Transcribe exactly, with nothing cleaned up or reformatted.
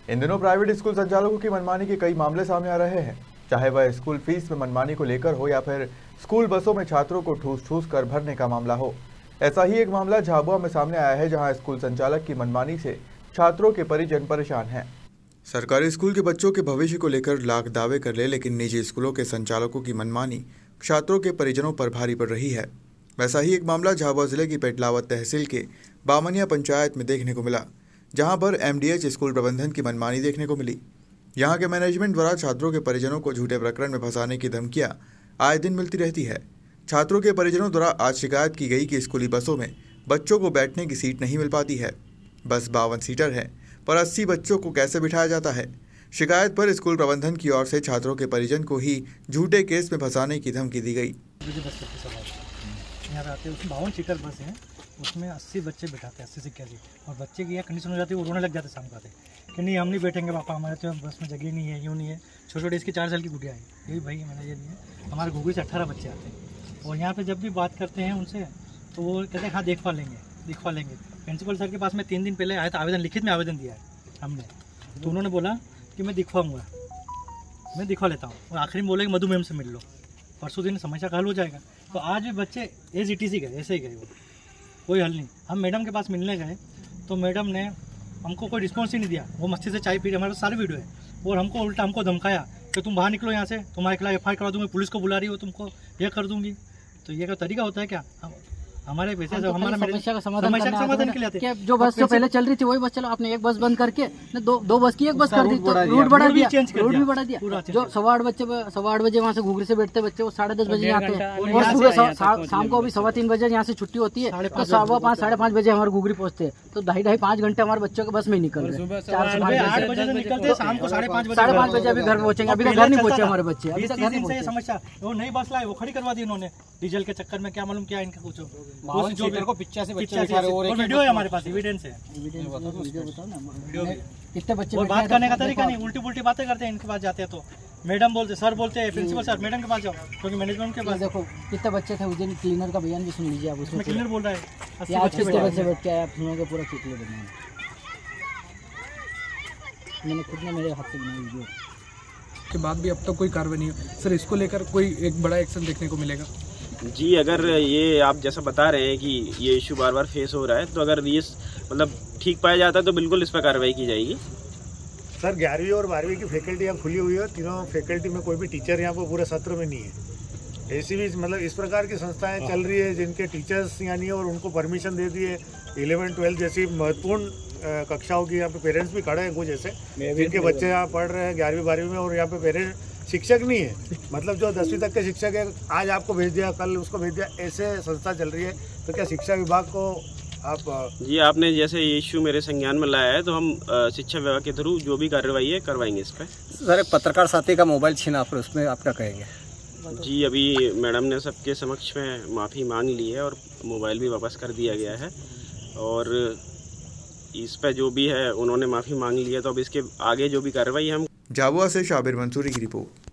इन दिनों private school संचालकों की मनमानी के कई मामले सामने आ रहे हैं, चाहे वह स्कूल फीस में मनमानी को लेकर हो या फिर स्कूल बसों में छात्रों को ठूस ठूस कर भरने का मामला हो। ऐसा ही एक मामला झाबुआ में सामने आया है, जहां स्कूल संचालक की मनमानी से छात्रों के परिजन परेशान हैं। सरकारी स्कूल के बच्चों के भविष्य को लेकर लाख दावे कर ले, लेकिन निजी स्कूलों के संचालकों की मनमानी छात्रों के परिजनों पर भारी पड़ रही है। वैसा ही एक मामला झाबुआ जिले की पेटलावत तहसील के बामनिया पंचायत में देखने को मिला, जहां पर एमडीएच स्कूल प्रबंधन की मनमानी देखने को मिली। यहां के मैनेजमेंट द्वारा छात्रों के परिजनों को झूठे प्रकरण में फंसाने की धमकियां आए दिन मिलती रहती है। छात्रों के परिजनों द्वारा आज शिकायत की गई कि स्कूली बसों में बच्चों को बैठने की सीट नहीं मिल पाती है। बस बावन सीटर है, पर अस्सी बच्चों को कैसे बिठाया जाता है। शिकायत पर स्कूल प्रबंधन की ओर से छात्रों के परिजन को ही झूठे केस में फंसाने की धमकी दी गई। यहाँ पे आते हैं, उसमें बावन सीटर बस है, उसमें अस्सी बच्चे बैठाते हैं, अस्सी से इक्यासी, और बच्चे की यह कंडीशन हो जाती है, वो रोने लग जाते शाम को कि नहीं हम नहीं बैठेंगे पापा, हमारे तो बस में जगह नहीं है, यूँ नहीं है। छोटे छोटे इसकी चार साल की गुड़िया है, यही भाई मैंने ये नहीं है। हमारे घुघरी से अट्ठारह बच्चे आते हैं, और यहाँ पे जब भी बात करते हैं उनसे तो वो कहते हैं हाँ देखवा लेंगे दिखवा लेंगे। प्रिंसिपल सर के पास में तीन दिन पहले आया था, आवेदन लिखित में आवेदन दिया है हमने, तो उन्होंने बोला कि मैं दिखवाऊँगा, मैं दिखवा लेता हूँ, और आखिरी में बोलेंगे मधु मैम से मिल लो, परसों दिन समस्या का हल हो जाएगा। तो आज भी बच्चे एज इट ही गए, ऐसे ही गए, वो कोई हल नहीं। हम मैडम के पास मिलने गए तो मैडम ने हमको कोई रिस्पॉन्स ही नहीं दिया, वो मस्ती से चाय पी रही, हमारे पास सारे वीडियो है, और हमको उल्टा हमको धमकाया कि तुम बाहर निकलो यहाँ से, तुम्हारे खिलाफ एफ आई आर करवा दूंगी, पुलिस को बुला रही हो, तुमको ये कर दूंगी। तो ये का तरीका होता है क्या? हम हमारे वैसे तो हमारा समस्या का समाधान के लिए आते हैं। जो बस जो पहले चल रही थी वही बस चलो, आपने एक बस बंद करके दो दो बस की एक बस कर दी, तो रूट बढ़ा दिया, रूट भी बढ़ा दिया। जो सवा आठ बच्चे सवा आठ बजे वहाँ से घुघरी से बैठते बच्चे वो साढ़े दस बजे आते हैं, और सुबह शाम को अभी सवा तीन बजे यहाँ से छुट्टी होती है, तो सवा पाँच साढ़े पाँच बजे हमारे घुघरी पहुँचते हैं, तो ढाई ढाई पाँच घंटे हमारे बच्चों के बस में निकल रहे हैं। चार से आठ बजे निकलते हैं, शाम को साढ़े पाँच बजे साढ़े पाँच बजे अभी घर पहुँचेंगे, अभी तक घर नहीं पहुँचे हमारे बच्चे, अभी तक घर नहीं पहुँचे। समस्या वो नई बस लाए, वो खड़ी करवा दी उन्होंने डीजल के चक्कर में, क्या मालूम क्या इनका कुछ जो पिचासी बच्चे और वीडियो है हमारे पास, एविडेंस है। वीडियो बताओ ना, कितने बच्चे और बात करने का तरीका नहीं, उल्टी पुल्टी बातें करते हैं। इनके पास जाते हैं तो मैडम बोलते, सर बोलते हैं, प्रिंसिपल सर मैडम के पास जाओ, क्योंकि मैनेजमेंट के पास। देखो कितने बच्चे थे, उज्जैन क्लीनर का बयान भी सुन लीजिए आप, उसमें क्लीनर बोल रहा है आज कितने बच्चे बैठ के आए, आप सुनोगे पूरा चित्र बनाए, मैंने खुद ने मेरे हाथ से बनाई वीडियो के बाद भी अब तक कोई कार्रवाई नहीं है। सर इसको लेकर कोई एक बड़ा एक्शन देखने को मिलेगा? जी, अगर ये आप जैसा बता रहे हैं कि ये इशू बार बार फेस हो रहा है, तो अगर ये मतलब ठीक पाया जाता है तो बिल्कुल इस पर कार्रवाई की जाएगी। सर ग्यारहवीं और बारहवीं की फैकल्टी यहाँ खुली हुई है, तीनों फैकल्टी में कोई भी टीचर यहाँ पर पूरे सत्र में नहीं है। ऐसी भी मतलब इस प्रकार की संस्थाएं चल रही है जिनके टीचर्स यहाँ नहीं है, और उनको परमिशन दे दी है। इलेवन ट्वेल्थ जैसी महत्वपूर्ण कक्षाओं की यहाँ पे पेरेंट्स भी खड़े हैं कुछ ऐसे, जिनके बच्चे यहाँ पढ़ रहे हैं ग्यारहवीं बारहवीं में, और यहाँ पे पेरेंट्स शिक्षक नहीं है, मतलब जो दसवीं तक के शिक्षक है, आज आपको भेज दिया कल उसको भेज दिया, ऐसे संस्था चल रही है। तो क्या शिक्षा विभाग को आप जी आपने जैसे ये इश्यू मेरे संज्ञान में लाया है, तो हम शिक्षा विभाग के थ्रू जो भी कार्रवाई है करवाएंगे इस पर। सर पत्रकार साथी का मोबाइल छीना, पर उसमें आप क्या कहेंगे? जी अभी मैडम ने सबके समक्ष में माफ़ी मांग ली है और मोबाइल भी वापस कर दिया गया है, और इस पर जो भी है उन्होंने माफ़ी मांग ली है, तो अब इसके आगे जो भी कार्रवाई हम। झाबुआ से शाबिर मंसूरी की रिपोर्ट।